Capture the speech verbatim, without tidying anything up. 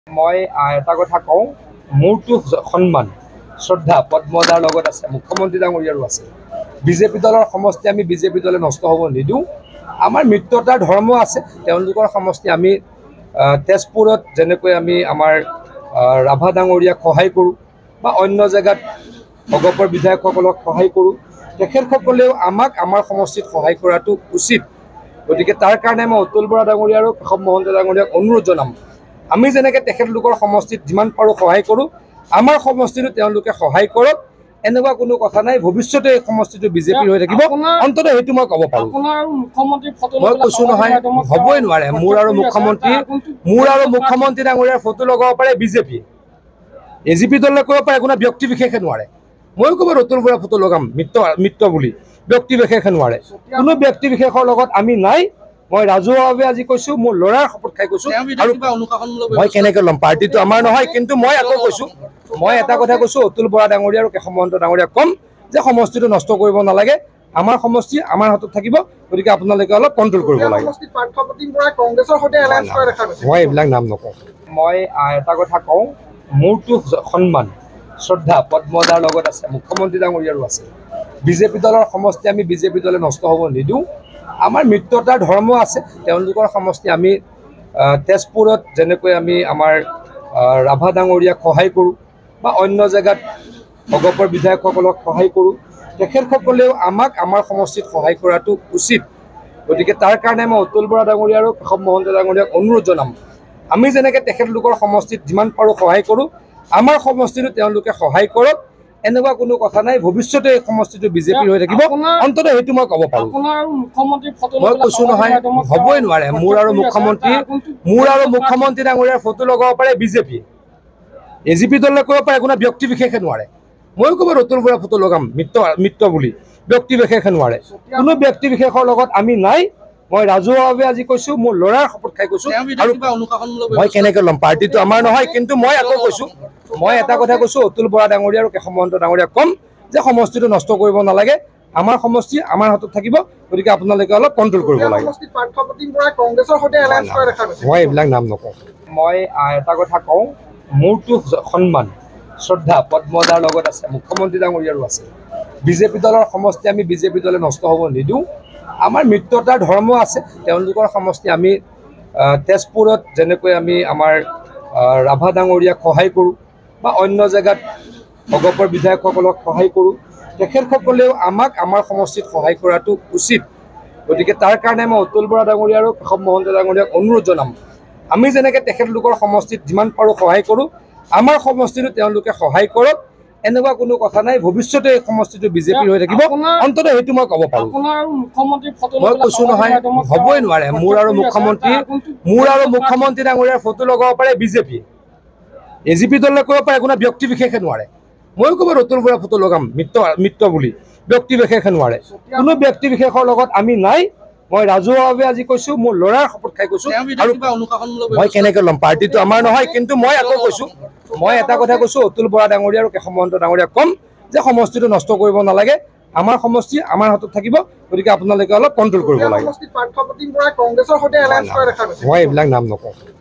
মই এটা কথা কওঁ, মোৰটো সন্মান শ্ৰদ্ধা পদ্মদাৰ লগত আছে, মুখ্যমন্ত্ৰী ডাঙৰীয়াৰো আছে। বিজেপি দলৰ সমষ্টি আমি বিজেপি দলে নষ্ট হ'ব নিদিওঁ। আমাৰ মিত্ৰতাৰ ধৰ্ম আছে, তেওঁলোকৰ সমষ্টি আমি তেজপুৰত যেনেকৈ আমি আমাৰ ৰাভা ডাঙৰীয়াক সহায় কৰোঁ বা অন্য জেগাত ভগৱৰ বিধায়কসকলক সহায় কৰোঁ, তেখেতসকলেও আমাক আমাৰ সমষ্টিত সহায় কৰাটো উচিত। গতিকে তাৰ কাৰণে মই অতুল বৰা ডাঙৰীয়া আৰু কেশৱ মহন্ত ডাঙৰীয়াক অনুৰোধ জনাম, আমি যেনেকৈ তেখেতলোকৰ সমষ্টিত যিমান পাৰোঁ সহায় কৰোঁ, আমাৰ সমষ্টিটো তেওঁলোকে সহায় কৰক। এনেকুৱা কোনো কথা নাই, ভৱিষ্যতে এই সমষ্টিটো বিজেপিৰ হৈ থাকিব, অন্ততঃ সেইটো মই ক'ব পাৰোঁ। মই কৈছোঁ নহয়, হ'বই নোৱাৰে। মোৰ আৰু মুখ্যমন্ত্ৰী মোৰ আৰু মুখ্যমন্ত্ৰী ডাঙৰীয়াৰ ফটো লগাব পাৰে বিজেপি, এ জি পি দলে কৰিব পাৰে, কোনো ব্যক্তি বিশেষে নোৱাৰে। ময়ো ক'ব অতুল বৰা ফটো লগাম মিত্ৰ মিত্ৰ বুলি, ব্যক্তি বিশেষে নোৱাৰে। কোনো ব্যক্তি বিশেষৰ লগত আমি নাই। মই ৰাজহুৱাভাৱে আজি কৈছোঁ, মোৰ ল'ৰাৰ শপত খাই কৈছোঁ। আৰু মই কেনেকৈ ল'ম, পাৰ্টিটো আমাৰ নহয়। কিন্তু মই আকৌ কৈছোঁ, মই এটা কথা কৈছোঁ, অতুল বৰা ডাঙৰীয়া আৰু কেশৱ মহন্ত ডাঙৰীয়াক ক'ম যে সমষ্টিটো নষ্ট কৰিব নালাগে, আমাৰ সমষ্টি আমাৰ হাতত থাকিব। গতিকে আপোনালোকে অলপ কণ্ট্ৰল কৰিব লাগে। মই এইবিলাক নাম নকওঁ। মই এটা কথা কওঁ, মোৰটো সন্মান শ্ৰদ্ধা পদ্মদাৰ লগত আছে, মুখ্যমন্ত্ৰী ডাঙৰীয়াৰো আছে। বিজেপি দলৰ সমষ্টি আমি বিজেপি দলে নষ্ট হ'ব নিদিওঁ। আমাৰ মিত্ৰতাৰ ধৰ্ম আছে, তেওঁলোকৰ সমষ্টি আমি তেজপুৰত যেনেকৈ আমি আমাৰ ৰাভা ডাঙৰীয়াক সহায় কৰোঁ বা অন্য জেগাত ভগৱৰ বিধায়কসকলক সহায় কৰোঁ, তেখেতসকলেও আমাক আমাৰ সমষ্টিত সহায় কৰাটো উচিত। গতিকে তাৰ কাৰণে মই অতুল বৰা ডাঙৰীয়া আৰু কেশৱ মহন্ত ডাঙৰীয়াক অনুৰোধ জনাম, আমি যেনেকৈ তেখেতলোকৰ সমষ্টিত যিমান পাৰোঁ সহায় কৰোঁ, আমাৰ সমষ্টিটো তেওঁলোকে সহায় কৰক। এনেকুৱা কোনো কথা নাই, ভৱিষ্যতে এই সমষ্টিটো বিজেপিৰ হৈ থাকিব, অন্ততঃ সেইটো মই ক'ব পাৰোঁ। মই কৈছোঁ নহয়, হ'বই নোৱাৰে। মোৰ আৰু মুখ্যমন্ত্ৰী মোৰ আৰু মুখ্যমন্ত্ৰী ডাঙৰীয়াৰ ফটো লগাব পাৰে বিজেপি, এ জি পি দলে কৰিব পাৰে, কোনো ব্যক্তি বিশেষে নোৱাৰে। ময়ো ক'ব অতুল বৰা ফটো লগাম মিত্ৰ মিত্ৰ বুলি, ব্যক্তি বিশেষে নোৱাৰে। কোনো ব্যক্তি বিশেষৰ লগত আমি নাই। মই ৰাজহুৱাভাৱে আজি কৈছোঁ, মোৰ ল'ৰাৰ শপত খাই কৈছোঁ। আৰু মই কেনেকৈ ল'ম, পাৰ্টিটো আমাৰ নহয়। কিন্তু মই আকৌ কৈছোঁ, মই এটা কথা কৈছোঁ, অতুল বৰা ডাঙৰীয়া আৰু কেশৱ মহন্ত ডাঙৰীয়াক ক'ম যে সমষ্টিটো নষ্ট কৰিব নালাগে, আমাৰ সমষ্টি আমাৰ হাতত থাকিব। গতিকে আপোনালোকে অলপ কণ্ট্ৰল কৰিব লাগে। মই এইবিলাক নাম নকওঁ। মই এটা কথা কওঁ, মোৰটো সন্মান শ্ৰদ্ধা পদ্মদাৰ লগত আছে, মুখ্যমন্ত্ৰী ডাঙৰীয়াৰো আছে। বিজেপি দলৰ সমষ্টি আমি বিজেপি দলে নষ্ট হ'ব নিদিওঁ। আমাৰ মিত্ৰতাৰ ধৰ্ম আছে, তেওঁলোকৰ সমষ্টি আমি তেজপুৰত যেনেকৈ আমি আমাৰ ৰাভা ডাঙৰীয়াক সহায় কৰোঁ বা অন্য জেগাত ভগৱৰ বিধায়কসকলক সহায় কৰোঁ, তেখেতসকলেও আমাক আমাৰ সমষ্টিত সহায় কৰাটো উচিত। গতিকে তাৰ কাৰণে মই অতুল বৰা ডাঙৰীয়া আৰু কেশৱ মহন্ত ডাঙৰীয়াক অনুৰোধ জনাম, আমি যেনেকৈ তেখেতলোকৰ সমষ্টিত যিমান পাৰোঁ সহায় কৰোঁ, আমাৰ সমষ্টিটো তেওঁলোকে সহায় কৰক। এনেকুৱা কোনো কথা নাই, ভৱিষ্যতে এই সমষ্টিটো বিজেপিৰ হৈ থাকিব, অন্ততঃ সেইটো মই ক'ব পাৰোঁ। মই কৈছোঁ নহয়, হ'বই নোৱাৰে। মোৰ আৰু মুখ্যমন্ত্ৰী মোৰ আৰু মুখ্যমন্ত্ৰী ডাঙৰীয়াৰ ফটো লগাব পাৰে বিজেপি, এ জি পি দলে কৰিব পাৰে, কোনো ব্যক্তি বিশেষে নোৱাৰে। ময়ো ক'ব অতুল বৰা ফটো লগাম মিত্ৰ মিত্ৰ বুলি, ব্যক্তি বিশেষে নোৱাৰে। কোনো ব্যক্তি বিশেষৰ লগত আমি নাই। মই ৰাজহুৱাভাৱে আজি কৈছোঁ, মোৰ ল'ৰাৰ শপত খাই কৈছোঁ। আৰু মই কেনেকৈ ল'ম, পাৰ্টিটো আমাৰ নহয়। কিন্তু মই আকৌ কৈছোঁ, মই এটা কথা কৈছোঁ, অতুল বৰা ডাঙৰীয়া আৰু কেশৱ মহন্ত ডাঙৰীয়াক ক'ম যে সমষ্টিটো নষ্ট কৰিব নালাগে, আমাৰ সমষ্টি আমাৰ হাতত থাকিব। গতিকে আপোনালোকে অলপ কণ্ট্ৰল কৰিব লাগে। মই এইবিলাক নাম নকওঁ।